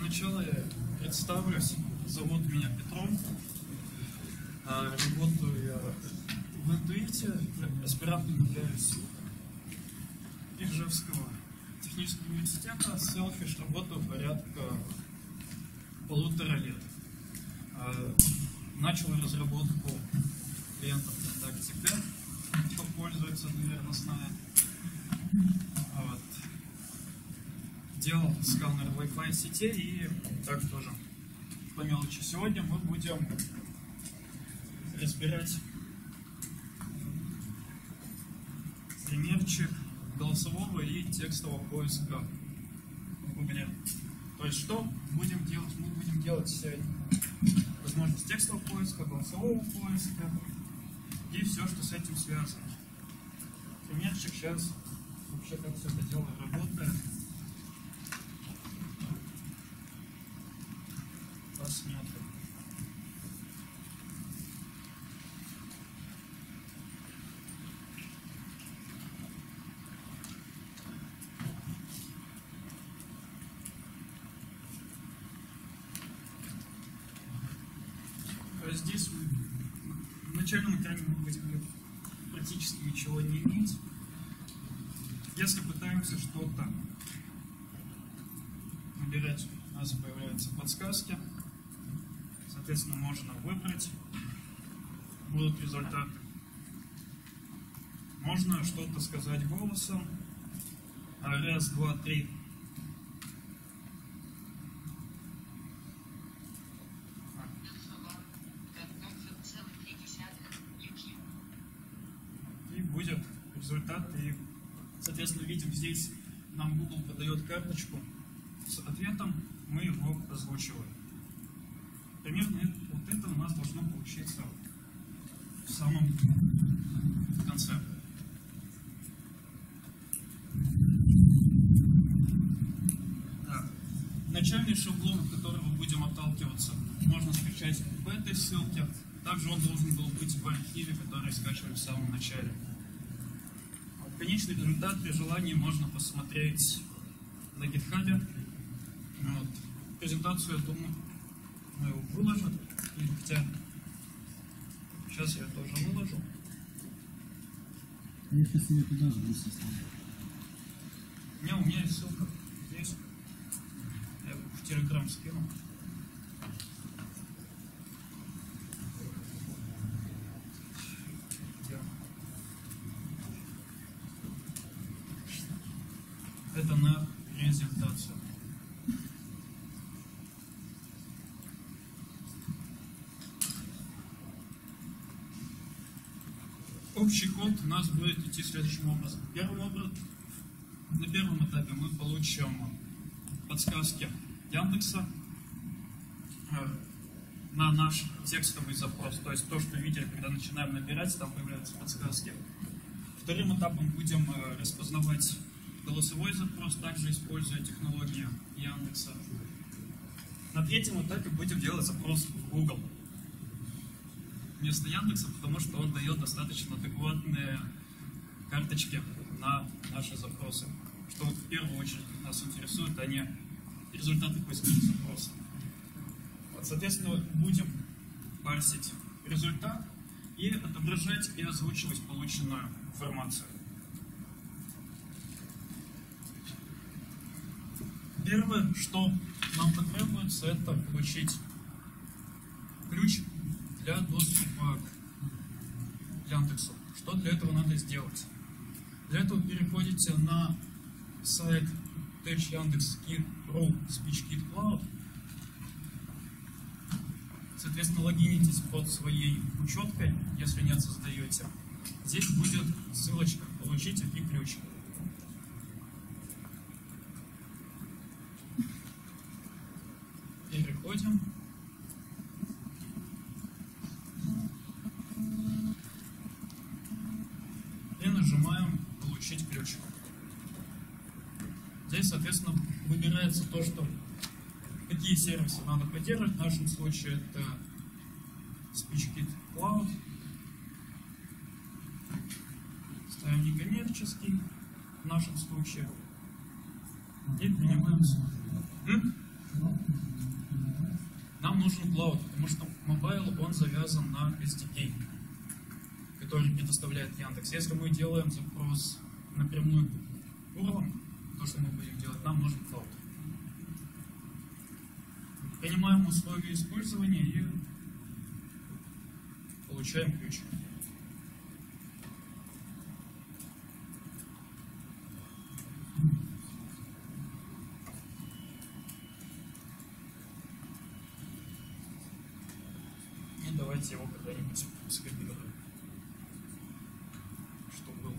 начала я представлюсь. Зовут меня Петром. Работаю я в Интуите, аспирантом являюсь Ижевского технического университета. Selfish работаю порядка 1,5 лет. Начал разработку клиентов ВКонтакте 5, кто пользуется, наверное, знает. Делал сканер Wi-Fi сетей и так тоже по мелочи. Сегодня мы будем разбирать примерчик голосового и текстового поиска в Google. То есть что будем делать? Мы будем делать возможность текстового поиска, голосового поиска и все, что с этим связано. Примерчик сейчас вообще как все это дело работает. Посмотрим. Здесь в начальном экране мы будем практически ничего не иметь. Если пытаемся что-то набирать, у нас появляются подсказки. Соответственно, можно выбрать, будут результаты. Можно что-то сказать голосом. Раз, два, три. И будет результат. И, соответственно, видим, здесь нам Google подает карточку с ответом, мы его озвучиваем. Примерно вот это у нас должно получиться в самом конце. Так. Начальный шаблон, от которого будем отталкиваться, можно скачать в этой ссылке. Также он должен был быть в архиве, который скачивали в самом начале. Конечный результат при желании можно посмотреть на GitHub. Вот. Презентацию, я думаю, его выложат, хотя сейчас я тоже выложу. Я сейчас ее туда же быстро ставлю. У меня есть ссылка здесь. Я в Telegram скину. Это на презентацию. Общий код у нас будет идти следующим образом. На первом этапе мы получим подсказки Яндекса на наш текстовый запрос. То есть то, что видели, когда начинаем набирать, там появляются подсказки. Вторым этапом будем распознавать голосовой запрос, также используя технологию Яндекса. На третьем этапе будем делать запрос в Google вместо Яндекса, потому что он дает достаточно адекватные карточки на наши запросы. Что в первую очередь нас интересует, а не результаты поисковых запросов. Вот, соответственно, будем парсить результат и отображать и озвучивать полученную информацию. Первое, что нам потребуется, это получить ключ для доступа к Яндексу. Что для этого надо сделать? Для этого переходите на сайт Yandex.ru SpeechKit Cloud. Соответственно, логинитесь под своей учеткой, если нет, создаете. Здесь будет ссылочка «Получить API-ключ». Переходим. И нажимаем «Получить ключ». Здесь, соответственно, выбирается то, что какие сервисы надо поддерживать. В нашем случае это SpeechKit Cloud. Ставим некоммерческий в нашем случае. И принимаем. нужен Cloud, потому что Mobile, он завязан на SDK, который предоставляет Яндекс. Если мы делаем запрос напрямую URL, то, что мы будем делать, нам нужен Cloud. Принимаем условия использования и получаем ключ. И давайте его когда-нибудь скопируем, что было.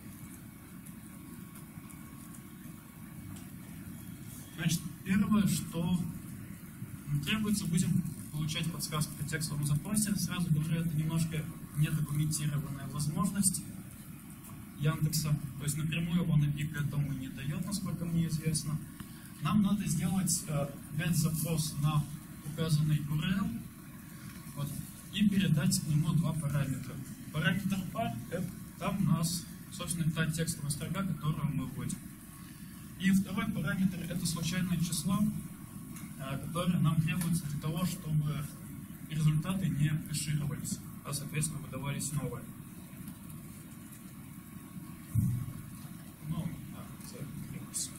Значит, первое, что требуется, будем получать подсказку по текстовому запросе. Сразу говорю, это немножко недокументированная возможность Яндекса. То есть напрямую он API к этому не дает, насколько мне известно. Нам надо сделать get-запрос на указанный URL вот, и передать к нему два параметра. Параметр par — там у нас, собственно, та текстовая строка, которую мы вводим. И второй параметр — это случайное число, которое нам требуется для того, чтобы результаты не кэшировались, а, соответственно, выдавались новые. Ну, закрылось.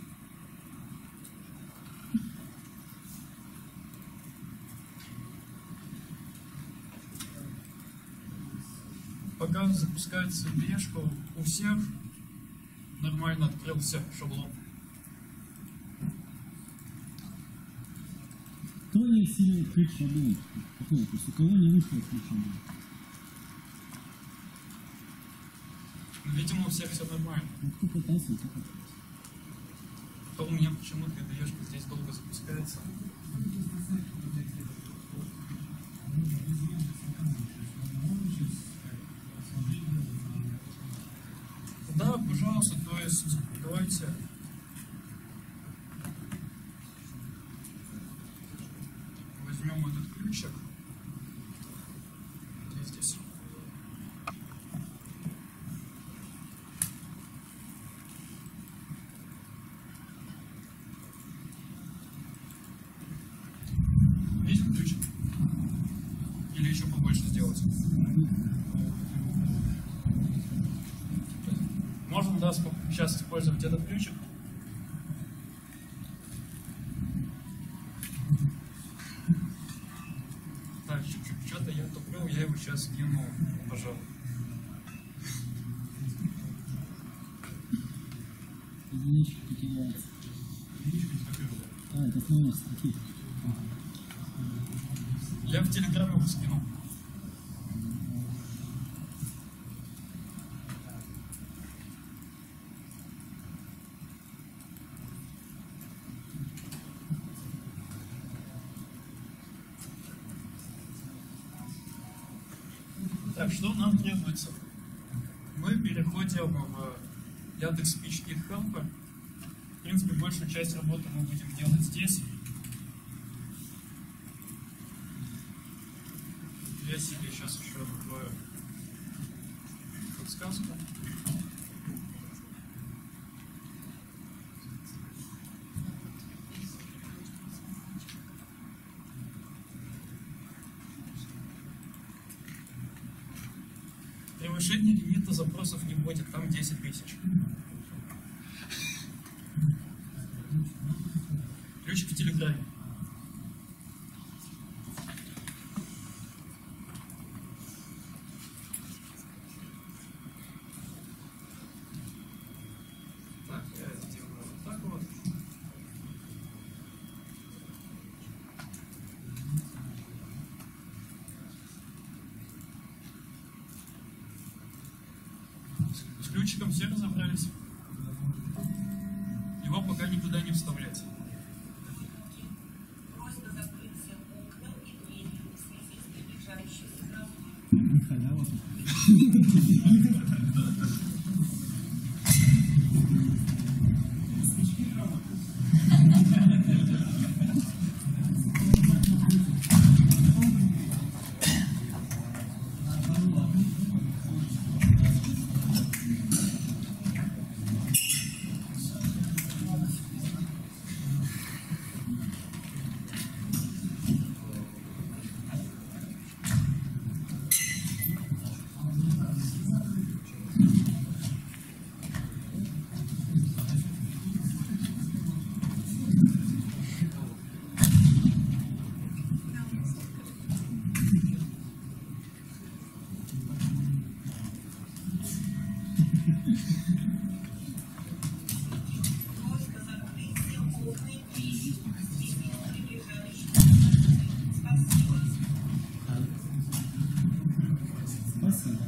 Пока запускается брешка, у всех нормально открылся шаблон. Кто не сильно открыть шаблон? Какой вопрос? У кого не вышло открыть шаблон? Видимо, у всех все нормально. Ну, кто пытался, кто пытался. То у меня почему-то IDE-шка здесь долго запускается. Да, пожалуйста, то есть давайте возьмем этот ключик. Где здесь? Видим ключик? Или еще побольше сделать? Можно, да, сейчас использовать этот ключик. Так, что-то я туплю, я его сейчас скину, пожалуй. Единички потеряются. Это к номер строки. Я в Телеграме его скину. Так, что нам требуется? Мы переходим в Яндекс.Speech и Helper. В принципе, большую часть работы мы будем делать здесь. Я себе сейчас еще открою подсказку. Превышение лимита запросов не будет, там 10 тысяч. Ключик в Телеграме. Так, я сделаю вот так вот. С ключиком все разобрались. Его пока никуда не вставлять. Просьба закрыть все окна и двери в связи с приближающейся грозой. Халява. Спасибо.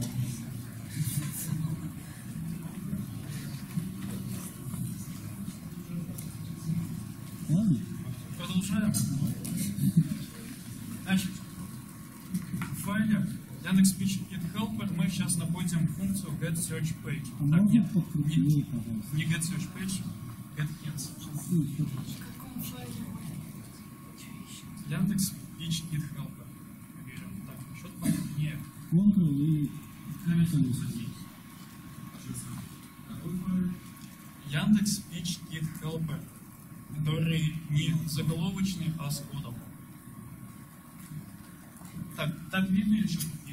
Ладно? Продолжаем. Значит, в файле Yandex.Speech Helper мы сейчас находим функцию getSearchPage. А Так, можно нет, подкрутнее, пожалуйста? не getSearchPage, getHints. Yandex.Speech Helper. Берем. Так, что-то покрупнее. Ctrl и колесо. Yandex.Speech Helper, который не заголовочный, а с кодом. Так видно или еще крупнее?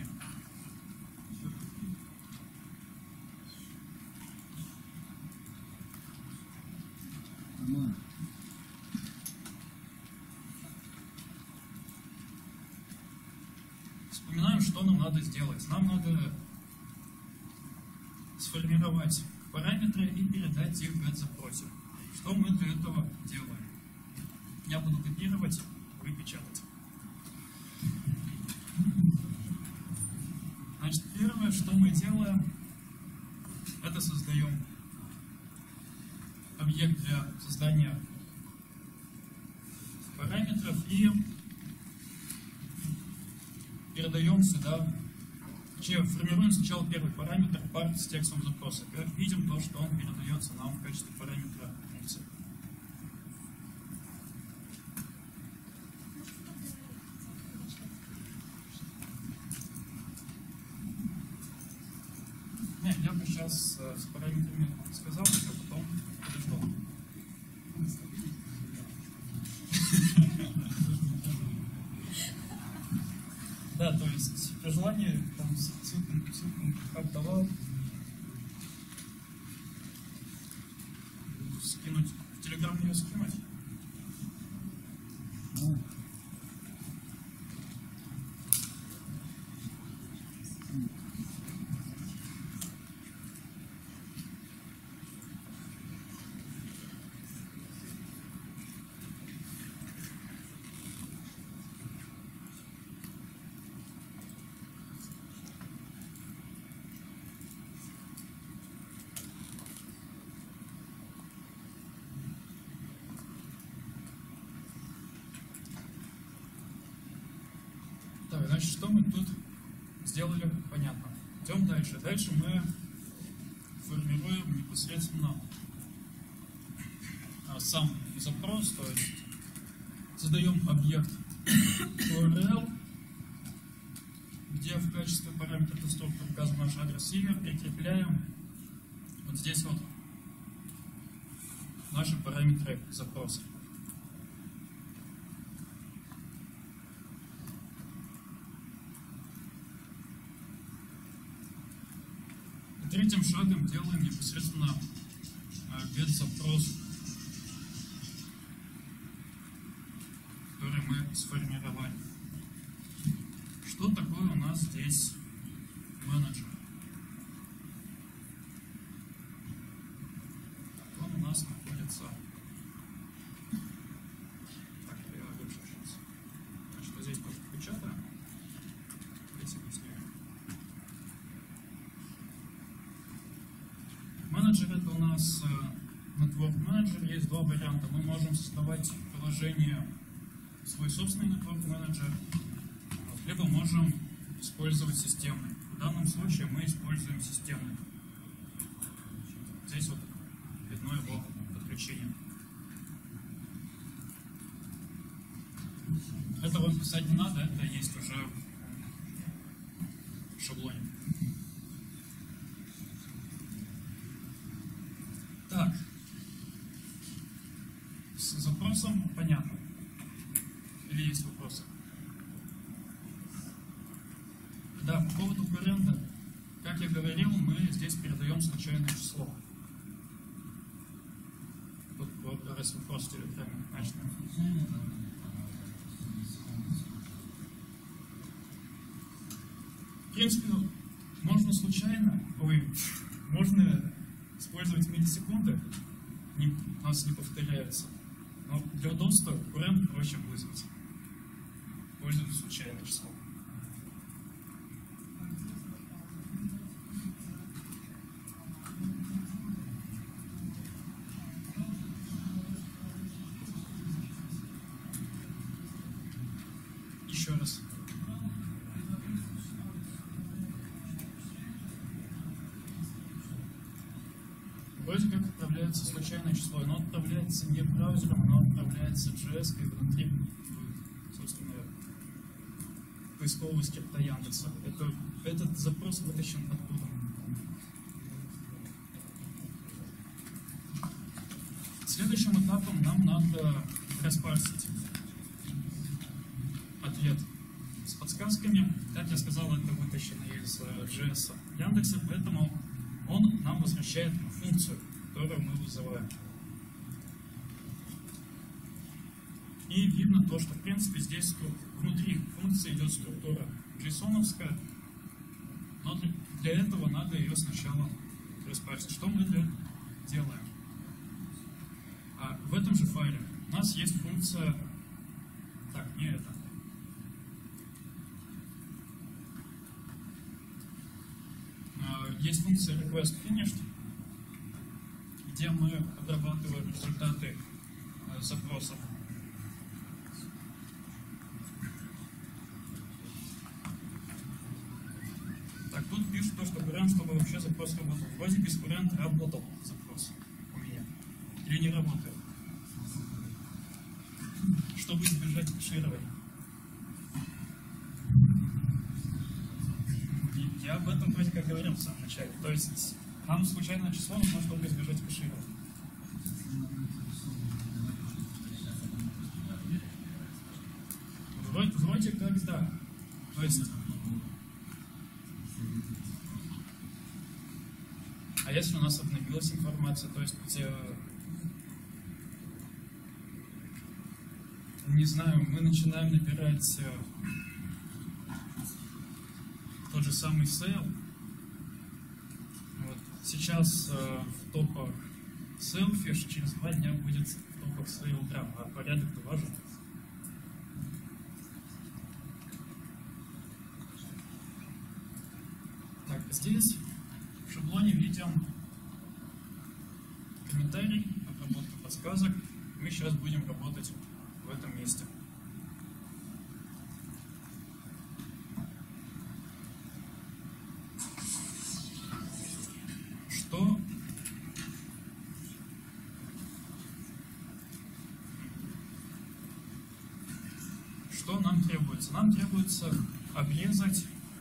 Нормально. Вспоминаем, что нам надо сделать. Нам надо сформировать параметры и передать их в get-запросе. Что мы для этого делаем? Я буду копировать, вы печатать. Значит, первое, что мы делаем, это создаем объект для создания параметров и передаем сюда, формируем сначала первый параметр part с текстом запроса. Как видим, то, что он передается нам в качестве параметра функции. Нет, я бы сейчас с параметрами сказал, а потом подожду. Да, то есть при желании там ссылку как давал скинуть, в Telegram ее скинуть. Так, значит, что мы тут сделали, понятно. Идем дальше. Дальше мы формируем непосредственно сам запрос, то есть создаем объект URL, где в качестве параметра конструктора указан наш адрес и прикрепляем вот здесь вот наши параметры запроса. Третьим шагом делаем непосредственно get-запрос, который мы сформировали. Что такое у нас здесь менеджер? Он у нас находится... Так, я лучше сейчас. Значит, здесь просто печатаю. Здесь объясню. Менеджер — это у нас Network Manager. Есть два варианта. Мы можем создавать приложение, свой собственный Network Manager, либо можем использовать системный. В данном случае мы используем системный. Здесь вот видно его подключение. Это вам писать не надо, это есть уже в шаблоне. Так, с запросом понятно. Или есть вопросы? Да, по поводу парента, как я говорил, мы здесь передаем случайное число. Вот раз вопрос в Телеграме. Значит, в принципе, можно случайно, можно использовать миллисекунды, у нас не повторяется. Но для удобства current проще вызвать. Пользуюсь случайным числом. Еще раз. Вроде как отправляется случайное число, оно отправляется не браузером, оно отправляется JS и внутри, собственно, поискового скрипта Яндекса. Этот запрос вытащен оттуда. Следующим этапом нам надо распарсить ответ с подсказками. Как я сказал, это вытащено из JS Яндекса, поэтому он нам возвращает функцию, которую мы вызываем. И видно то, что в принципе здесь внутри функции идет структура JSON-овская, но для этого надо ее сначала распарсить. Что мы делаем? В этом же файле у нас есть функция... Так, не это. Есть функция request_finished, где мы обрабатываем результаты запроса. Так, тут пишут то, что current, чтобы вообще запрос работал. Вроде без current работал запрос у меня. Или не работает. Чтобы избежать кэширования. Я об этом вроде как говорил в самом начале. То есть нам случайное число нужно, чтобы избежать кэширования. Вроде как да. То есть... А если у нас обновилась информация, то есть, не знаю, мы начинаем набирать тот же самый сейл. Вот. Сейчас в топах Sailfish, через 2 дня будет в топах SailGram, а порядок-то важен. Так, здесь в шаблоне видим комментарий, обработка подсказок. Мы сейчас будем работать в этом месте. Что нам требуется? Нам требуется обрезать,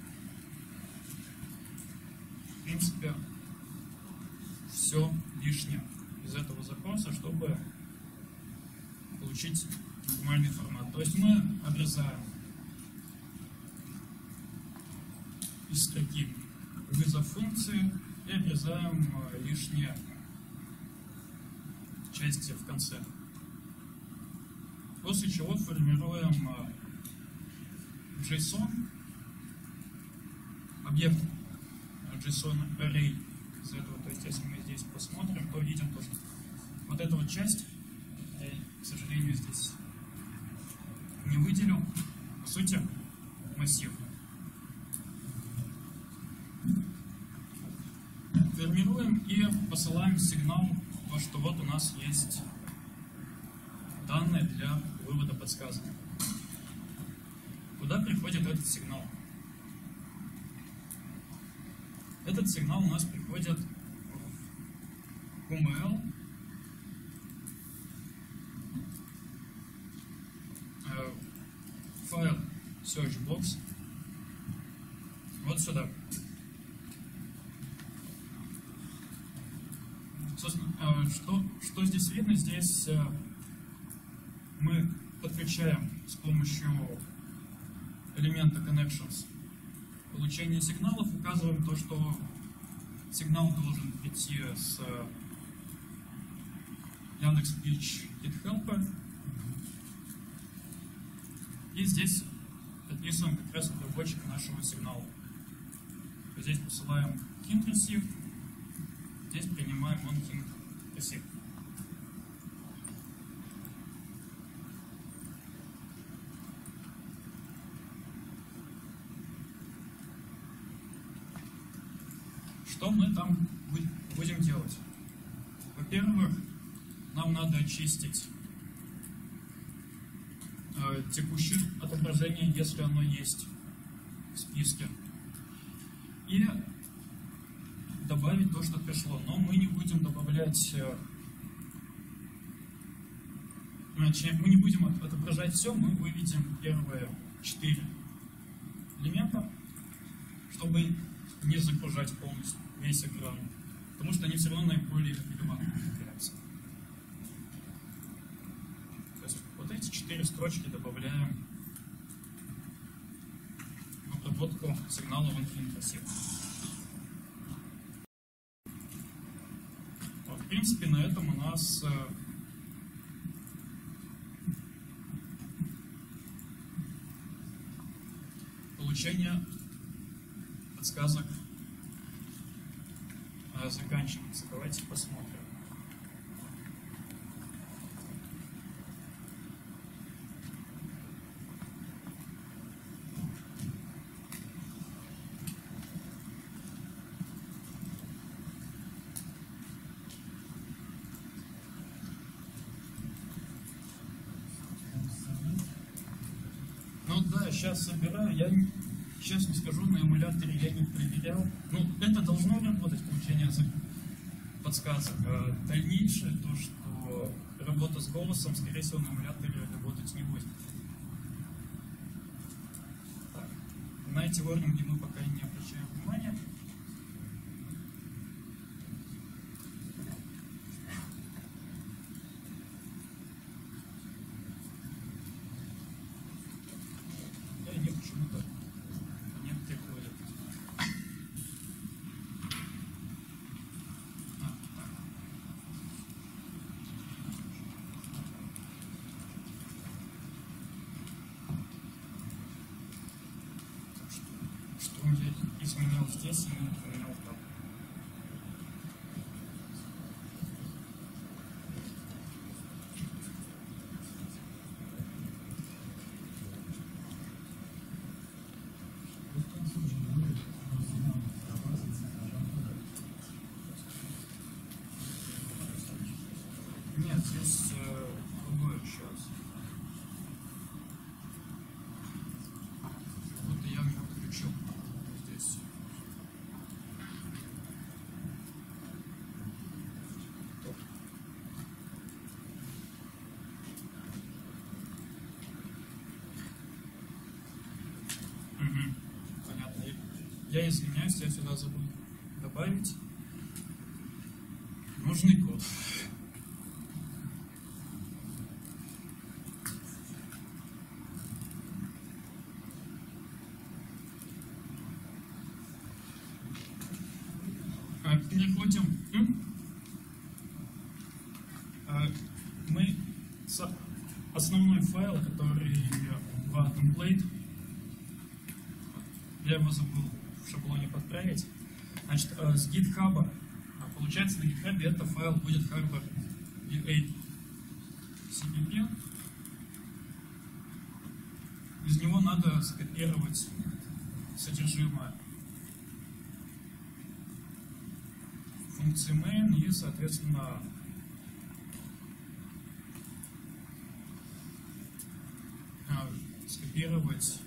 в принципе, все лишнее из этого запроса, чтобы получить нормальный формат. То есть мы обрезаем из строки вызов функции и обрезаем лишние части в конце. После чего формируем JSON, объект JSON array из этого. То есть если мы здесь посмотрим, то видим то, что вот эта вот часть, я, к сожалению, здесь не выделю, по сути, массив. Формируем и посылаем сигнал, что вот у нас есть данные для вывода подсказок. Куда приходит этот сигнал? Этот сигнал у нас приходит в QML, файл searchbox, вот сюда. Собственно, что здесь видно? Здесь мы подключаем с помощью элемента connections получение сигналов, указываем то, что сигнал должен прийти с Яндекс.Pitch GitHelp. И здесь подписываем как раз обработчик нашего сигнала. Здесь посылаем hint receive, здесь принимаем on hint receive. Что мы там будем делать? Во-первых, нам надо очистить текущее отображение, если оно есть в списке, и добавить то, что пришло. Но мы не будем добавлять, мы не будем отображать все, мы выведем первые 4 элемента, чтобы не загружать полностью весь экран, потому что они все равно наиболее релевантны являются. То есть вот эти 4 строчки добавляем в обработку сигнала в инфинитасив. В принципе, на этом у нас получение подсказок заканчивается. Давайте посмотрим. Ну да, сейчас собираю. Я сейчас не скажу, на эмуляторе я не проверял. Ну, это должно работать, получение подсказок. А дальнейшее, то, что работа с голосом, скорее всего, на эмуляторе работать не будет. Так. На эти ворнинги мы пока не обращаем внимания. Почему-то не приходят. Что я изменил здесь и не поменял там. Нет, здесь другое сейчас. Вот я его включил здесь. Понятно. Я извиняюсь, я сюда забыл добавить нужный код. Переходим. Мы основной файл, который в template, я его забыл в шаблоне подправить. Значит, с GitHub, получается, на GitHub это файл будет harbor v8 cpp. Из него надо скопировать содержимое функции main и, соответственно, скопировать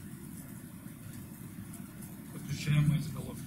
подключаемые заголовки.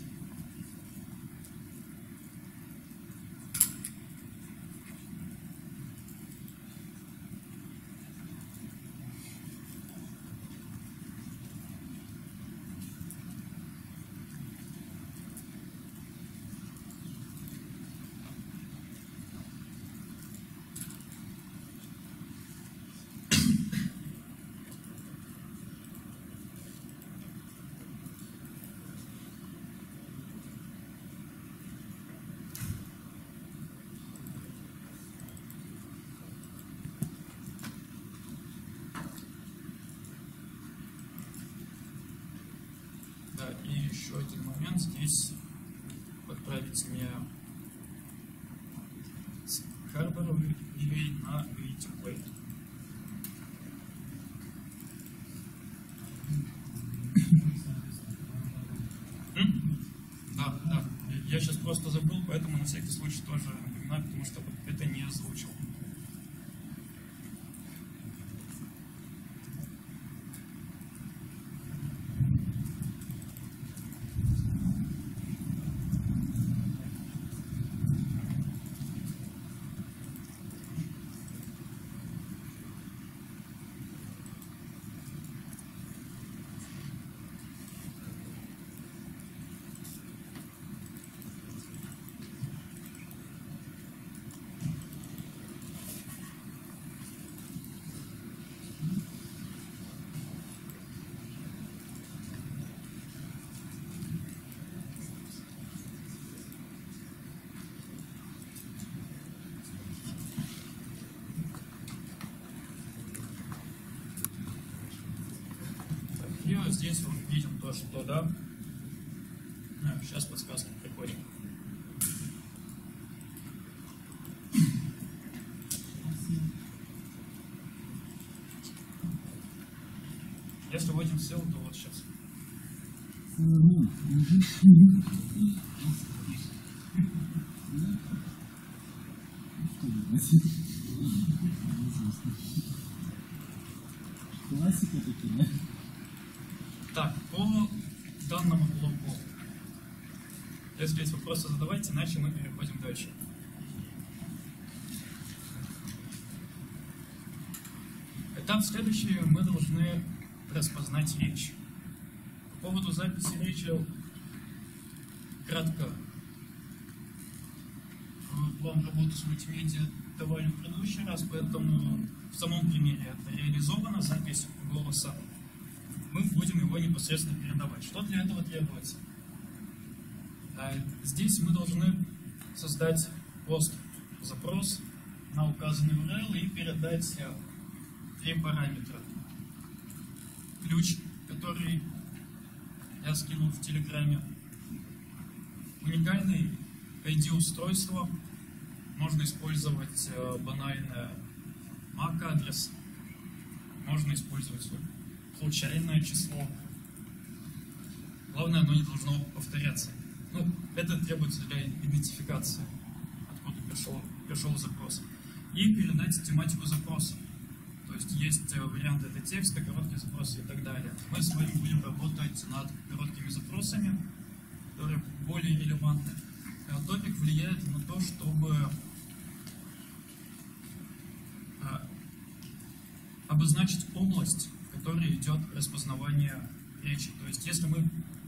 И еще один момент здесь подправить мне с Harbor V8 на V-template. Да. Я сейчас просто забыл, поэтому на всякий случай тоже напоминаю, потому что это не озвучил. И вот здесь мы видим то, что да. Сейчас подсказки приходят. Если вводим ссылку, то вот сейчас. Классика такие, да? Так, по данному блоку, если есть вопросы, задавайте, иначе мы переходим дальше. Этап следующий, мы должны распознать речь. По поводу записи речи кратко. План работы с мультимедиа давали в предыдущий раз, поэтому в самом примере это реализована запись голоса. Мы будем его непосредственно передавать. Что для этого требуется? Здесь мы должны создать пост-запрос на указанный URL и передать 3 параметра. Ключ, который я скинул в Телеграме, уникальный ID устройства, можно использовать банальный MAC-адрес, можно использовать случайное число. Главное, оно не должно повторяться. Это требуется для идентификации, откуда пришел запрос. И передать тематику запроса. То есть есть варианты, это текст, короткий запрос и так далее. Мы с вами будем работать над короткими запросами, которые более релевантны. Топик влияет на то, чтобы обозначить область, в которой идет распознавание речи. То есть если мы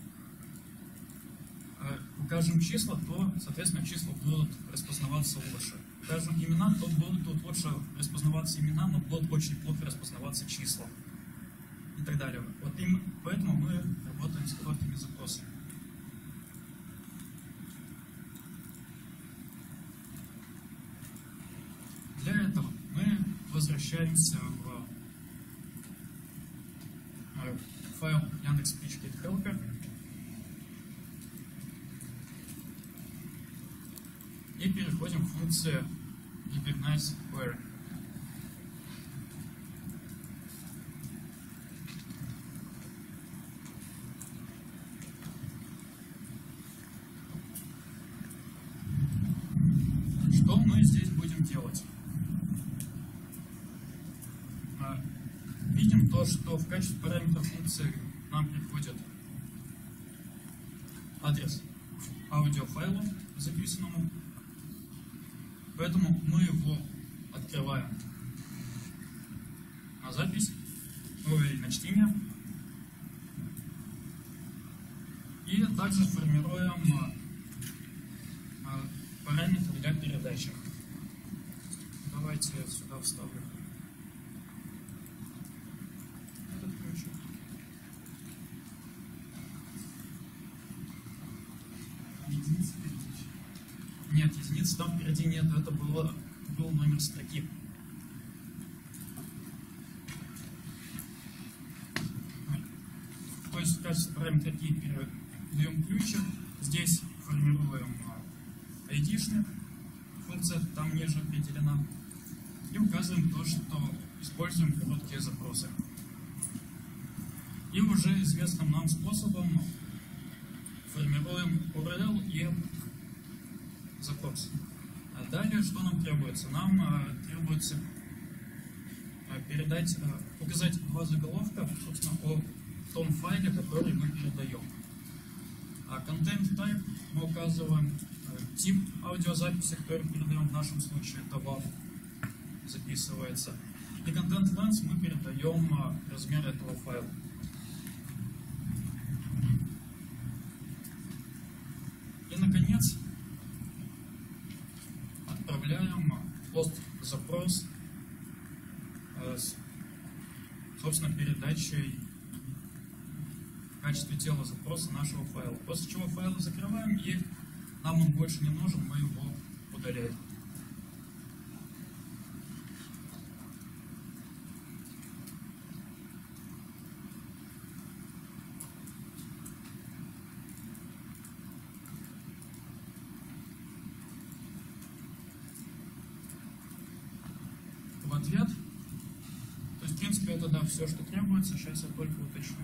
укажем числа, то, соответственно, числа будут распознаваться лучше. Укажем имена, то будут лучше распознаваться имена, но будут очень плохо распознаваться числа. И так далее. Вот именно поэтому мы работаем с короткими запросами. Для этого мы возвращаемся в файл Яндекс.Speech.Helper и переходим к функции Recognize Query. Что мы здесь будем делать? Видим то, что в качестве параметра функции нам приходит адрес аудиофайла записанному. Поэтому мы его открываем на запись, на чтение. И также формируем параметры для передачи. Давайте я сюда вставлю этот ключик. Единица передачи. Нет, единицы там впереди нет, это был номер строки. То есть в качестве параметра key передаем ключик, здесь формируем ID-шник, функция там ниже определена, и указываем то, что используем короткие запросы. И уже известным нам способом формируем URL и запрос. Далее, что нам требуется? Нам требуется указать два заголовка, собственно, о том файле, который мы передаем. Content type мы указываем тип аудиозаписи, который передаем, в нашем случае это WAV записывается. И content length мы передаем размер этого файла. И, наконец, отправляем пост-запрос с, собственно, передачей в качестве тела запроса нашего файла. После чего файл закрываем, и нам он больше не нужен, мы его удаляем. В ответ, то есть, в принципе, это да, все, что требуется. Сейчас я только уточню.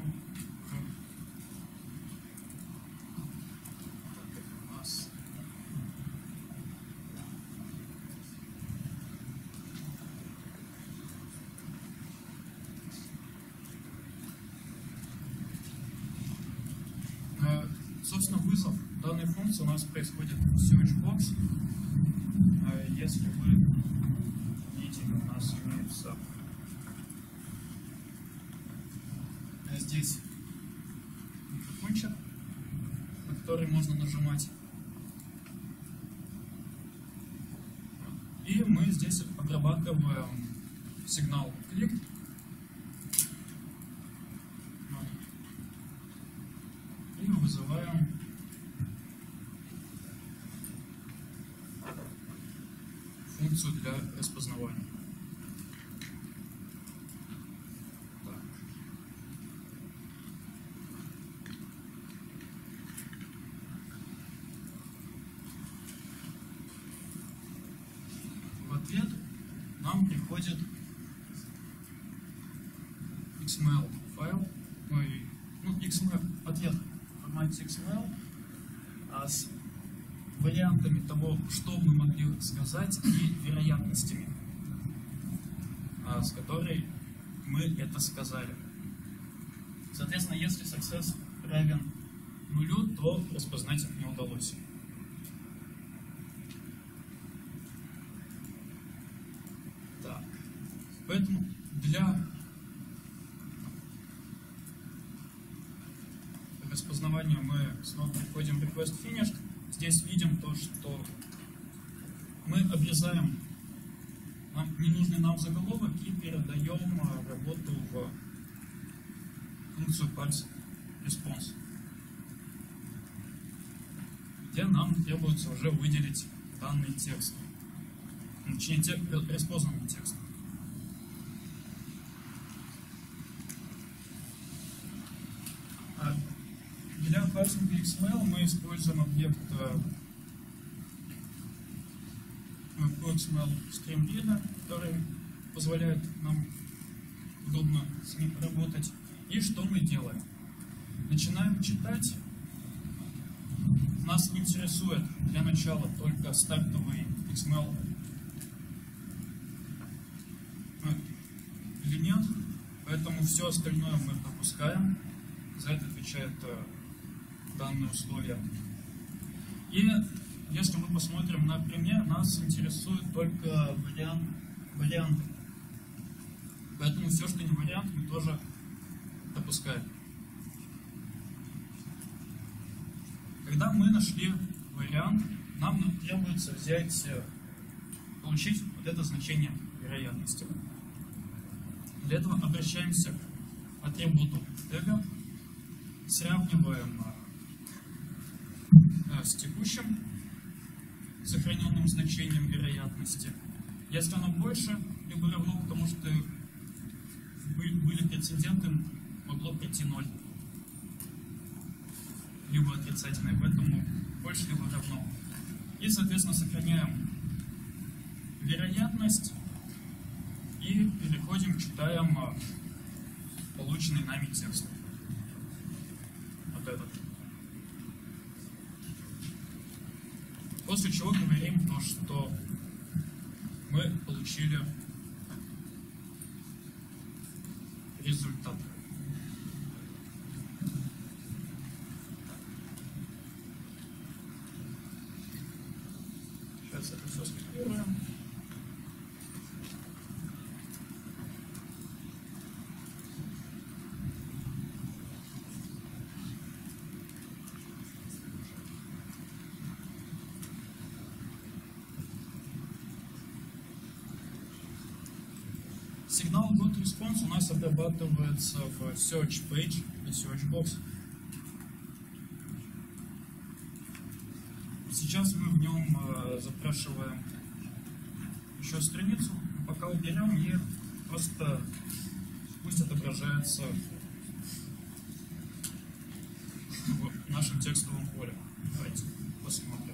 Собственно, вызов данной функции у нас происходит в searchbox. Если вы видите, у нас имеется здесь микрофончик, на который можно нажимать. И мы здесь обрабатываем сигнал клик. И вызываем функцию для распознавания. Так. В ответ нам приходит XML файл, XML ответ в формате XML с вариантами того, что мы могли сказать, и вероятностями, с которой мы это сказали. Соответственно, если success равен нулю, то распознать их не удалось. Так. Поэтому для распознавания мы снова приходим в request finished. Здесь видим то, что мы обрезаем ненужный нам заголовок и передаем работу в функцию parse response, где нам требуется уже выделить данный текст, точнее распознанный текст. Для парсинга XML мы используем объект XML StreamReader, который позволяет нам удобно с ним работать. И что мы делаем? Начинаем читать. Нас интересует для начала только стартовый XML элемент, поэтому все остальное мы пропускаем. За это отвечает данные условия. И если мы посмотрим на пример, нас интересует только варианты. Поэтому все, что не вариант, мы тоже допускаем. Когда мы нашли вариант, нам требуется получить вот это значение вероятности. Для этого обращаемся к атрибуту тега, сравниваем с текущим сохраненным значением вероятности. Если оно больше, либо равно, потому что были прецеденты, могло прийти 0, либо отрицательное, поэтому больше либо равно. И, соответственно, сохраняем вероятность и переходим, читаем полученный нами текст. Вот этот. После чего говорим то, что мы получили результат. Сейчас это все скопируем. Сигнал GetResponse у нас обрабатывается в Search Page и Search Box. Сейчас мы в нем запрашиваем еще страницу, пока уберем и просто пусть отображается в нашем текстовом поле. Давайте посмотрим.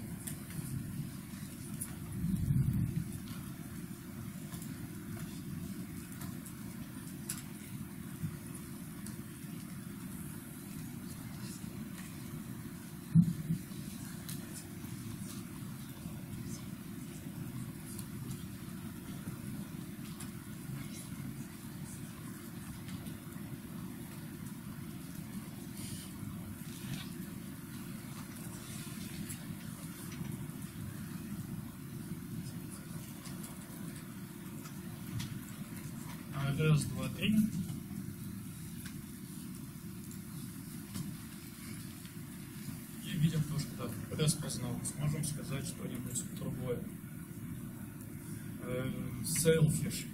Раз, два, три. И видим то, что распозналось. Можем сказать что-нибудь другое. Sailfish.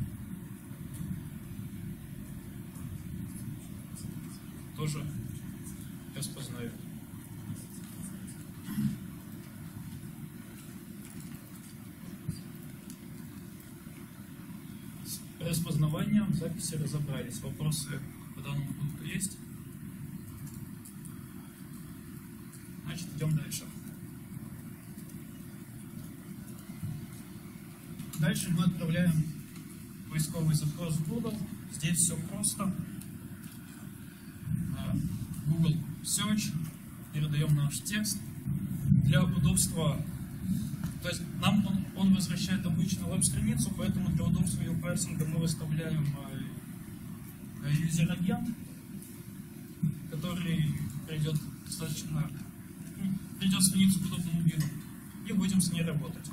Тоже распознает. Распознаванием в записи разобрались. Вопросы по данному пункту есть? Значит, идем дальше. Дальше мы отправляем поисковый запрос в Google. Здесь все просто. Google Search. Передаем наш текст. Для удобства, то есть нам он возвращает обычную веб-страницу, поэтому для удобства ее парсинга мы выставляем юзер-агент, который придет страницу к удобному виду, и будем с ней работать.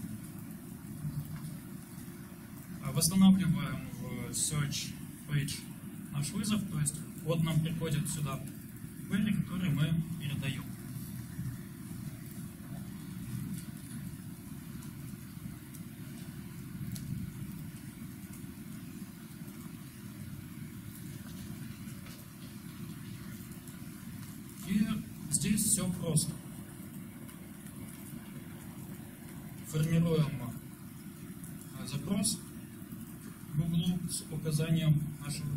Восстанавливаем в Search Page наш вызов, то есть вот нам приходит сюда query, который мы передаем. И здесь все просто. Формируем запрос в Google с указанием нашего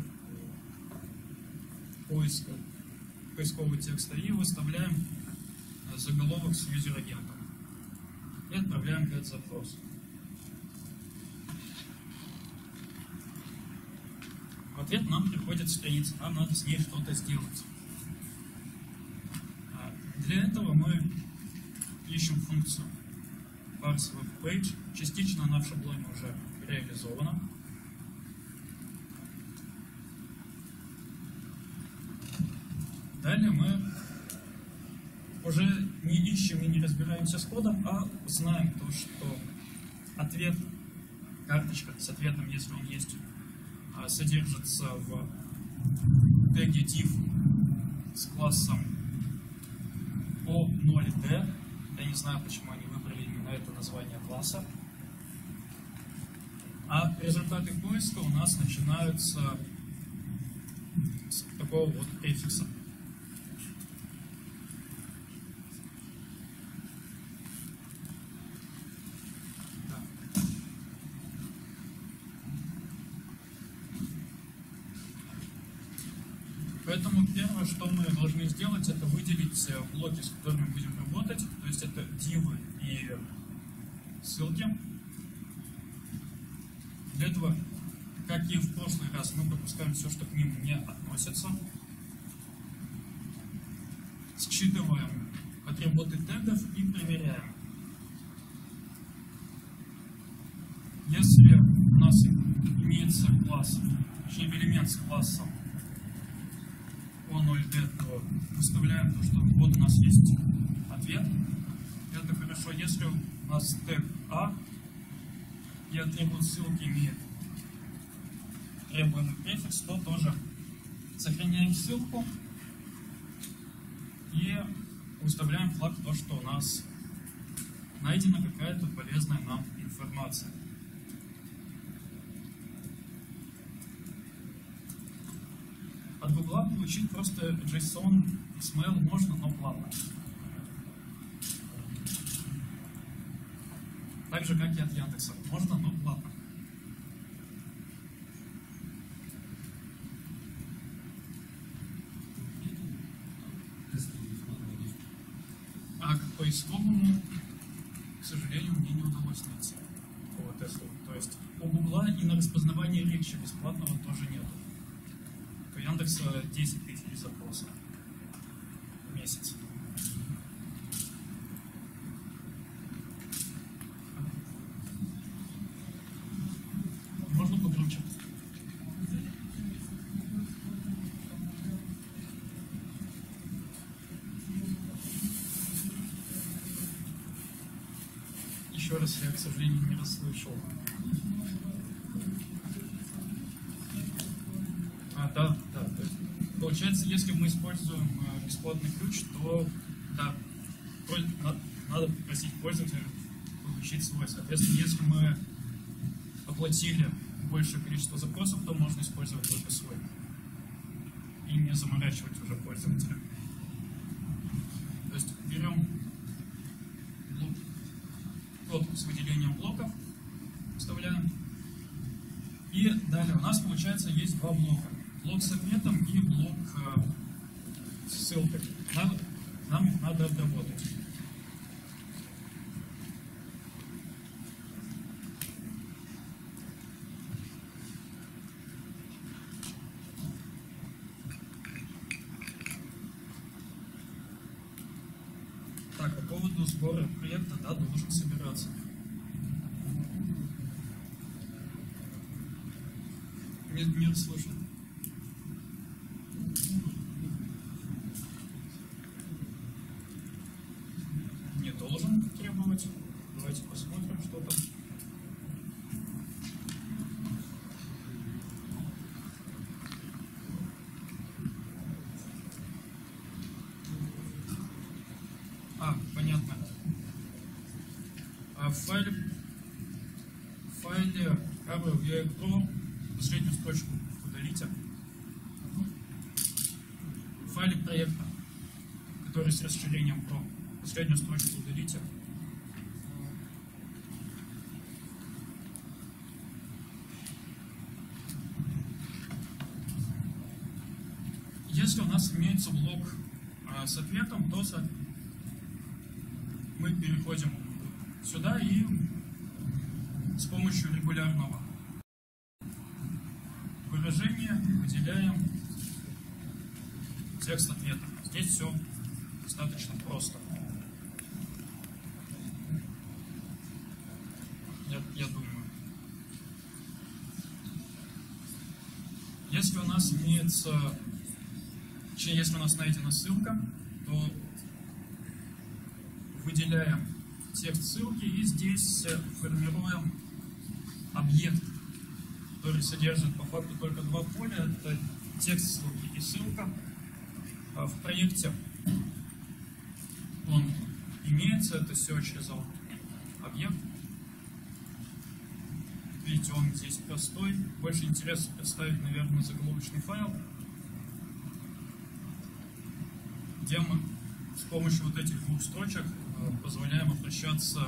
поискового текста и выставляем заголовок с юзер-агентом. И отправляем get запрос. В ответ нам приходит страница, нам надо с ней что-то сделать. Для этого мы ищем функцию parse web page. Частично она в шаблоне уже реализована. Далее мы уже не ищем и не разбираемся с кодом, а знаем то, что ответ, карточка с ответом, если он есть, содержится в теге div с классом O0D. Я не знаю, почему они выбрали именно это название класса. А результаты поиска у нас начинаются с такого вот префикса. Поэтому первое, что мы должны сделать, это выделить блоки, с которыми будем работать. То есть это дивы и ссылки. Для этого, как и в прошлый раз, мы пропускаем все, что к ним не относится. Считываем атрибуты тегов и проверяем. класс, точнее элемент с классом O0D, то выставляем то, что вот у нас есть ответ. Это хорошо. Если у нас тег А и атрибут ссылки имеет требуемый префикс, то тоже сохраняем ссылку и выставляем флаг то, что у нас найдена какая-то полезная нам информация. От Гугла получить просто JSON, XML можно, но плавно. Так же, как и от Яндекса. Можно, но платно. А к поисковому, к сожалению, мне не удалось найти такого теста. То есть у Гугла и на распознавание речи бесплатного тоже нету. У Яндекса 10 тысяч запросов в месяц. Можно погромче. Еще раз, я, к сожалению, не расслышал. Да. То есть, получается, если мы используем бесплатный ключ, то да, надо попросить пользователя получить свой. Соответственно, если мы оплатили большее количество запросов, то можно использовать только свой. И не заморачивать уже пользователя. То есть берем код с выделением блоков, вставляем. И далее у нас, получается, есть два блока. Блок с ответом и блок с ссылкой. Нам их надо обработать. Так, по поводу сбора проекта, да, должен собираться. Не расслышал. Не должен требовать. Давайте посмотрим, что там. Понятно. В файле Pro последнюю строчку удалите. В файле проекта, который с расширением Pro, последнюю строчку удалите. Если у нас имеется блок с ответом, то мы переходим сюда и с помощью регулярного выражения выделяем текст ответа. Здесь все достаточно просто. Я думаю. Если у нас имеется, если у нас найдена ссылка, то выделяем текст ссылки и здесь формируем объект, который содержит по факту только два поля. Это текст ссылки и ссылка. В проекте он имеется, это search result объект. Видите, он здесь простой. Больше интересно представить, наверное, заголовочный файл, где мы с помощью вот этих двух строчек позволяем обращаться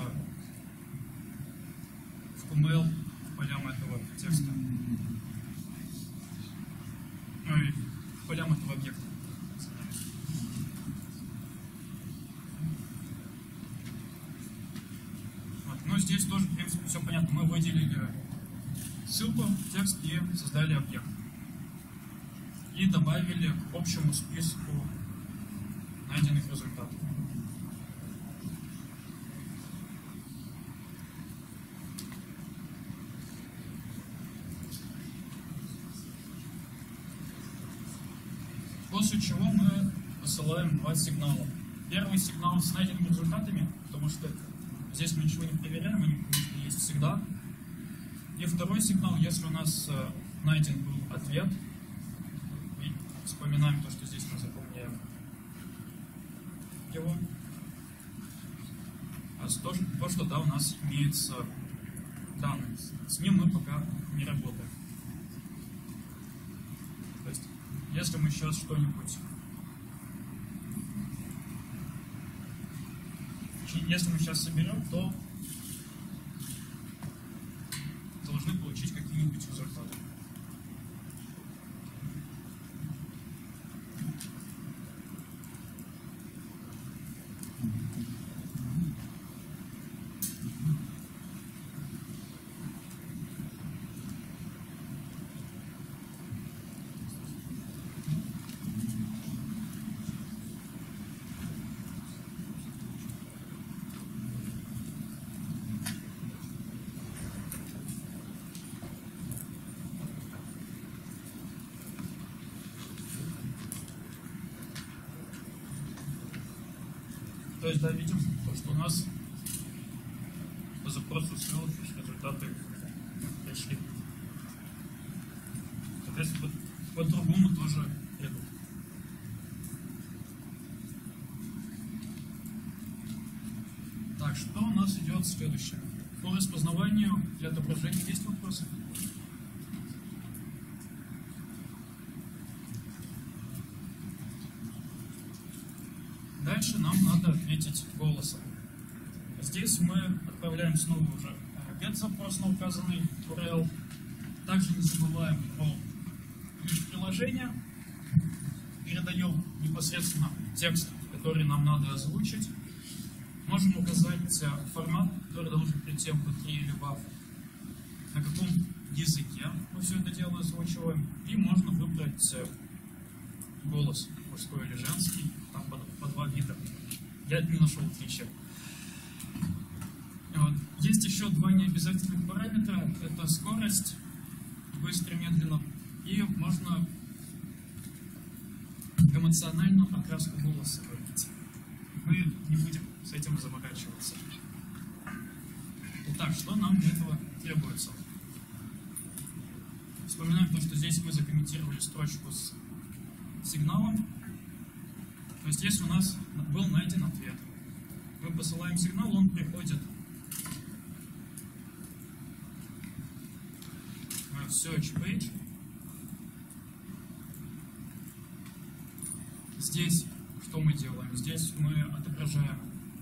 в QML к полям этого текста. К полям этого объекта. Вот. Ну, здесь тоже, в принципе, все понятно. Мы выделили ссылку, текст и создали объект. И добавили к общему списку найденных результатов. После чего мы посылаем два сигнала. Первый сигнал с найденными результатами, потому что здесь мы ничего не проверяем, они есть всегда. И второй сигнал, если у нас найден был ответ, и вспоминаем то, что здесь мы заполняем его. А то, что да, у нас имеется данные. С ним мы пока не работаем. То есть, если мы сейчас что-нибудь... Если мы сейчас соберем, то должны получить какие-нибудь результаты. То есть, да, видим, что у нас по запросу ссылки результаты пришли. Соответственно, по-другому тоже идут. Так, что у нас идет следующее? По распознаванию и отображению есть вопросы? Дальше нам надо ответить голосом. Здесь мы отправляем снова уже get-запрос на указанный URL. Также не забываем про ключ приложения. Передаем непосредственно текст, который нам надо озвучить. Можем указать формат, который должен прийти MP3 или WAV, на каком языке мы все это дело озвучиваем. И можно выбрать голос, мужской или женский, там по два вида. Я не нашел отличия. Вот. Есть еще два необязательных параметра. Это скорость, быстро, медленно, и можно эмоциональную окраску голоса выбрать. Мы не будем с этим заморачиваться. Итак, что нам для этого требуется? Вспоминаем то, что здесь мы закомментировали строчку с сигналом. То есть, если у нас был найден ответ, мы посылаем сигнал, он приходит в search page. Здесь что мы делаем? Здесь мы отображаем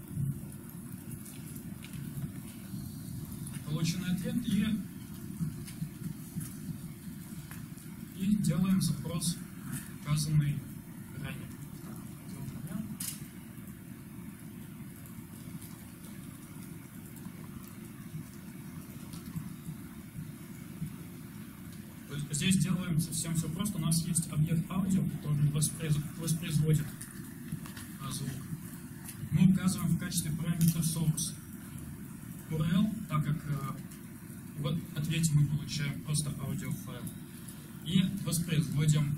полученный ответ и делаем запрос, указанный ранее. То есть здесь делаем совсем все просто. У нас есть объект аудио, который воспроизводит звук. Мы указываем в качестве параметра source URL, так как в ответе мы получаем просто аудиофайл. И воспроизводим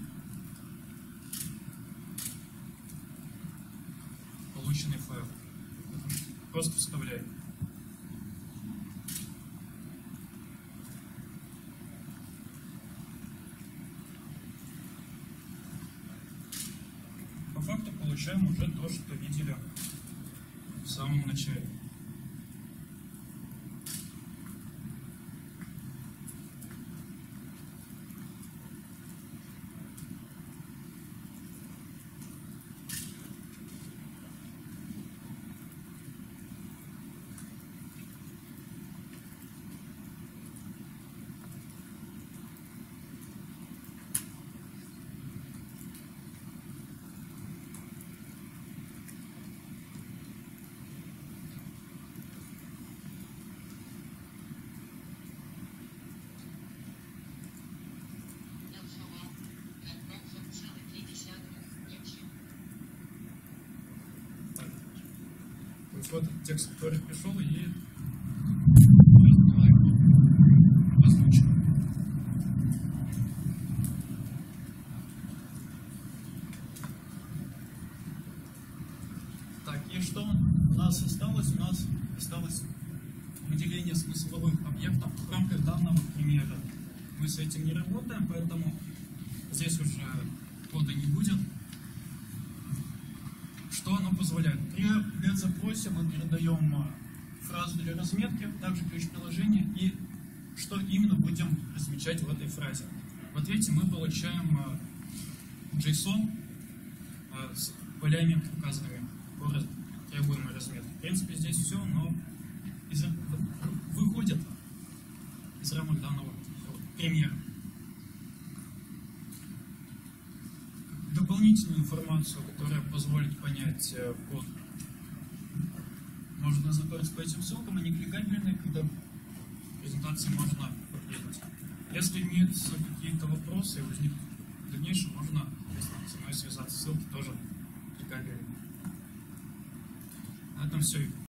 полученный файл. Просто вставляем. По факту получаем уже то, что видели в самом начале. Вот текст, который пришел, и озвучен. И что у нас осталось? У нас осталось выделение смысловых объектов в рамках данного примера. Мы с этим не работаем, поэтому здесь уже кода не будет. Что оно позволяет? При get-запросе мы передаем фразу для разметки, также ключ приложения и что именно будем размечать в этой фразе. В ответе мы получаем JSON с полями, указанными по требуемой разметке. В принципе, здесь все, но выходит из рамок данного примера. Дополнительную информацию, которая позволит понять код, можно ознакомиться по этим ссылкам, они кликабельные, когда презентации можно подглядеть. Если имеются какие-то вопросы и возникнут в дальнейшем, можно со мной связаться. Ссылки тоже кликабельные. На этом все.